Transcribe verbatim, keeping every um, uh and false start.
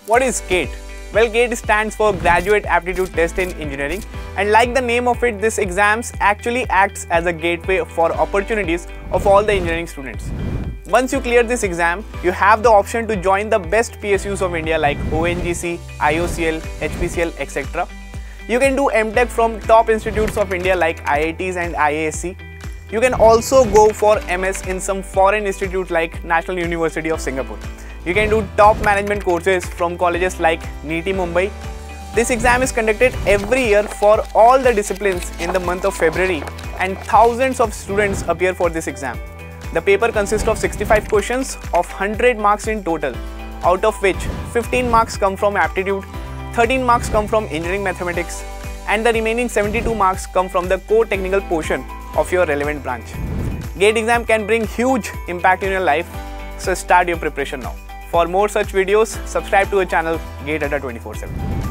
What is GATE? Well, GATE stands for Graduate Aptitude Test in Engineering, and like the name of it, this exams actually acts as a gateway for opportunities of all the engineering students. Once you clear this exam, you have the option to join the best P S Us of India like O N G C, I O C L, H P C L, et cetera. You can do M Tech from top institutes of India like I I Ts and I A S C. You can also go for M S in some foreign institute like National University of Singapore. You can do top management courses from colleges like N I T I Mumbai. This exam is conducted every year for all the disciplines in the month of February, and thousands of students appear for this exam. The paper consists of sixty-five questions of one hundred marks in total, out of which fifteen marks come from aptitude, thirteen marks come from engineering mathematics, and the remaining seventy-two marks come from the core technical portion of your relevant branch. GATE exam can bring huge impact in your life, so start your preparation now. For more such videos, subscribe to our channel GATE Adda twenty-four seven.